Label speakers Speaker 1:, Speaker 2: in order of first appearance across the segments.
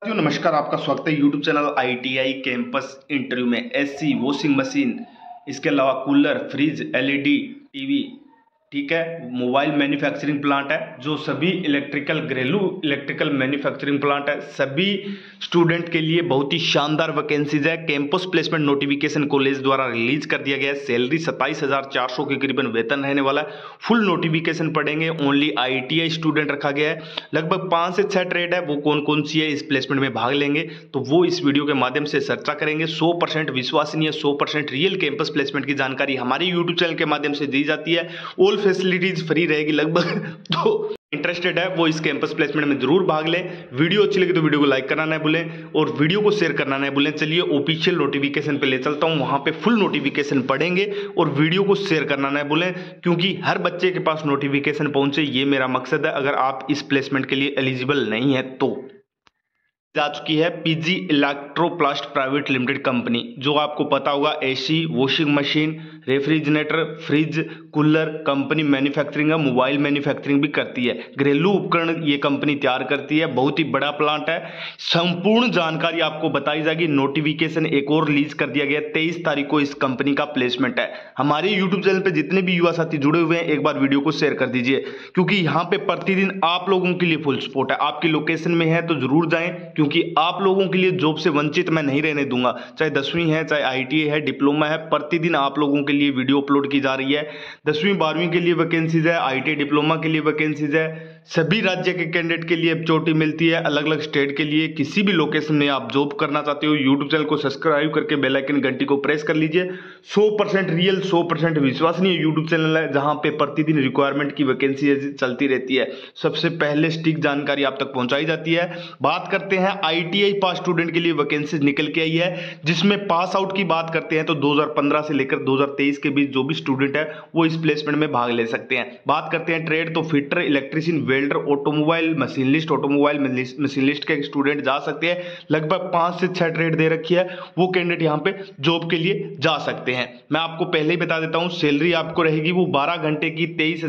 Speaker 1: नमस्कार, आपका स्वागत है YouTube channel ITI campus interview में। एसी, वॉशिंग मशीन, इसके अलावा कूलर, फ्रिज, LED टीवी, ठीक है, मोबाइल मैन्युफैक्चरिंग प्लांट है, जो सभी घरेलू इलेक्ट्रिकल मैन्युफैक्चरिंग प्लांट है, सभी स्टूडेंट के लिए बहुत ही शानदार वैकेंसीज है। कैंपस प्लेसमेंट नोटिफिकेशन कॉलेज द्वारा रिलीज कर दिया गया है। सैलरी 27,400 के करीबन वेतन रहने वाला है। फुल नोटिफिकेशन पढ़ेंगे, ओनली ITI स्टूडेंट रखा गया है। लगभग 5 से 6 ट्रेड है, वो कौन कौन सी है, इस प्लेसमेंट में भाग लेंगे तो वो इस वीडियो के माध्यम से चर्चा करेंगे। 100% विश्वसनीय, 100% रियल कैंपस प्लेसमेंट की जानकारी हमारे यूट्यूब चैनल के माध्यम से दी जाती है। ऑल फैसिलिटीज फ्री रहेगी लगभग। तो इंटरेस्टेड है वो इस कैंपस प्लेसमेंट में जरूर भाग लें। वीडियो अच्छी लगी तो वीडियो को लाइक करना ना भूलें और वीडियो को शेयर करना ना भूलें। चलिए ऑफिशियल नोटिफिकेशन पे ले चलता हूं, वहां पे फुल नोटिफिकेशन पढ़ेंगे और वीडियो को शेयर करना ना भूलें, क्योंकि हर बच्चे के पास नोटिफिकेशन पहुंचे, ये मेरा मकसद है। अगर आप इस प्लेसमेंट के लिए एलिजिबल नहीं है तो जा चुकी है PG Electroplast private limited company, जो आपको पता होगा AC, washing machine, refrigerator, fridge, cooler company manufacturing है, मोबाइल मैन्युफैक्चरिंग भी करती है। घरेलू उपकरण ये कंपनी तैयार करती है। बहुत ही बड़ा प्लांट है। संपूर्ण जानकारी आपको बताई जाएगी। नोटिफिकेशन एक और रिलीज कर दिया गया, 23 तारीख को इस कंपनी का प्लेसमेंट है। हमारे यूट्यूब चैनल पे जितने भी युवा साथी जुड़े हुए हैं, एक बार वीडियो को शेयर कर दीजिए, क्योंकि यहाँ पे प्रतिदिन आप लोगों के लिए फुल सपोर्ट है। आपकी लोकेशन में है तो जरूर जाएं, क्योंकि आप लोगों के लिए जॉब से वंचित मैं नहीं रहने दूंगा। चाहे 10वीं है, चाहे ITI है, डिप्लोमा है, प्रतिदिन आप लोगों के लिए वीडियो अपलोड की जा रही है। 10वीं 12वीं के लिए वैकेंसीज है, ITI डिप्लोमा के लिए वैकेंसीज है। सभी राज्य के कैंडिडेट के लिए चोटी मिलती है, अलग अलग स्टेट के लिए। किसी भी लोकेशन में आप जॉब करना चाहते हो, यूट्यूब चैनल को सब्सक्राइब करके बेल आइकन घंटी को प्रेस कर लीजिए। 100% रियल, 100% विश्वसनीय यूट्यूब चैनल है, जहां पे प्रतिदिन रिक्वायरमेंट की वैकेंसी चलती रहती है। सबसे पहले स्टिक जानकारी आप तक पहुंचाई जाती है। बात करते हैं ITI पास स्टूडेंट के लिए वैकेंसी निकल के आई है, जिसमें पास आउट की बात करते हैं तो 2015 से लेकर 2023 के बीच जो भी स्टूडेंट है वो इस प्लेसमेंट में भाग ले सकते हैं। बात करते हैं ट्रेड, तो fitter, electrician, welder, automobile machinist के स्टूडेंट जा सकते हैं। लगभग 5 से 6 ट्रेड दे रखी है, वो कैंडिडेट यहाँ पे जॉब के लिए जा सकते हैं। मैं आपको पहले ही बता देता हूँ, सैलरी आपको रहेगी वो 12 घंटे की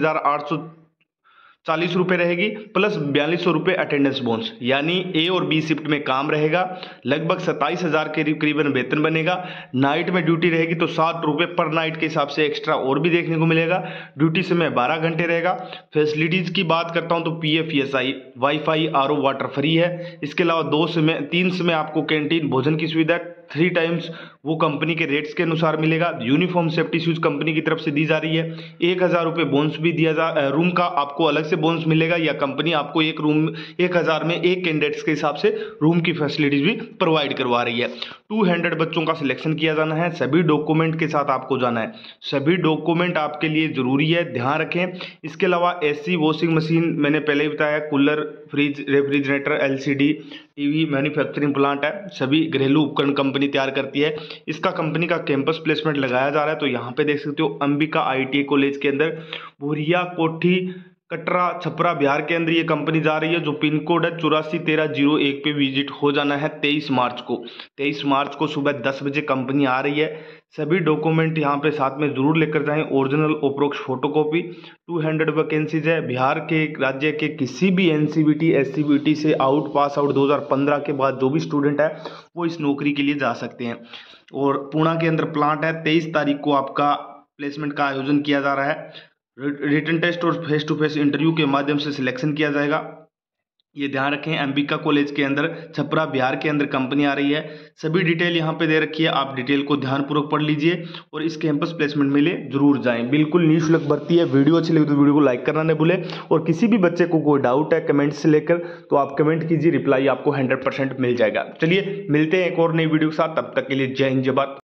Speaker 1: 23,840 रुपए रहेगी, प्लस 4200 रुपए अटेंडेंस बोनस, यानी A और B शिफ्ट में काम रहेगा। लगभग 27,000 के करीबन वेतन बनेगा। नाइट में ड्यूटी रहेगी तो 7 रुपए पर नाइट के हिसाब से एक्स्ट्रा और भी देखने को मिलेगा। ड्यूटी समय 12 घंटे रहेगा। फैसिलिटीज की बात करता हूं तो PF, ESI, WiFi, RO water free है। इसके अलावा 3 समय आपको कैंटीन भोजन की सुविधा 3 टाइम्स वो कंपनी के रेट्स के अनुसार मिलेगा। यूनिफॉर्म सेफ्टी शूज कंपनी की तरफ से दी जा रही है। 1,000 रुपए बोनस भी दिया रूम का आपको अलग से बोनस मिलेगा, या कंपनी आपको एक रूम 1,000 में एक कैंडिडेट्स के हिसाब से रूम की फैसिलिटीज भी प्रोवाइड करवा रही है। 200 बच्चों का सिलेक्शन किया जाना है। सभी डॉक्यूमेंट के साथ आपको जाना है। सभी डॉक्यूमेंट आपके लिए जरूरी है, ध्यान रखें। इसके अलावा AC, वॉशिंग मशीन मैंने पहले ही बताया, cooler, fridge, refrigerator, LCD TV manufacturing plant है। सभी घरेलू उपकरण कंपनी तैयार करती है। इसका कंपनी का कैंपस प्लेसमेंट लगाया जा रहा है, तो यहाँ पे देख सकते हो अंबिका ITI कॉलेज के अंदर, भूरिया, कोठी, कटरा, छपरा, बिहार के अंदर ये कंपनी जा रही है, जो पिन कोड है 841301 पे विजिट हो जाना है 23 मार्च को। 23 मार्च को सुबह 10 बजे कंपनी आ रही है। सभी डॉक्यूमेंट यहाँ पे साथ में जरूर लेकर जाएं, ओरिजिनल अप्रोक्स फोटोकॉपी। 200 वैकेंसीज है। बिहार के राज्य के किसी भी NCVT, SCVT से पास आउट 2015 के बाद जो भी स्टूडेंट है वो इस नौकरी के लिए जा सकते हैं। और पुणे के अंदर प्लांट है। 23 तारीख को आपका प्लेसमेंट का आयोजन किया जा रहा है। रिटन टेस्ट और फेस टू फेस इंटरव्यू के माध्यम से सिलेक्शन किया जाएगा, ये ध्यान रखें। अंबिका कॉलेज के अंदर, छपरा, बिहार के अंदर कंपनी आ रही है। सभी डिटेल यहाँ पे दे रखी है, आप डिटेल को ध्यानपूर्वक पढ़ लीजिए और इस कैंपस प्लेसमेंट में लिए जरूर जाएं। बिल्कुल निःशुल्क भर्ती है। वीडियो अच्छी लगी तो वीडियो को लाइक करना न भूलें, और किसी भी बच्चे को कोई डाउट है कमेंट से लेकर तो आप कमेंट कीजिए, रिप्लाई आपको 100% मिल जाएगा। चलिए मिलते हैं एक और नई वीडियो के साथ, तब तक के लिए जय हिंद, जय भारत।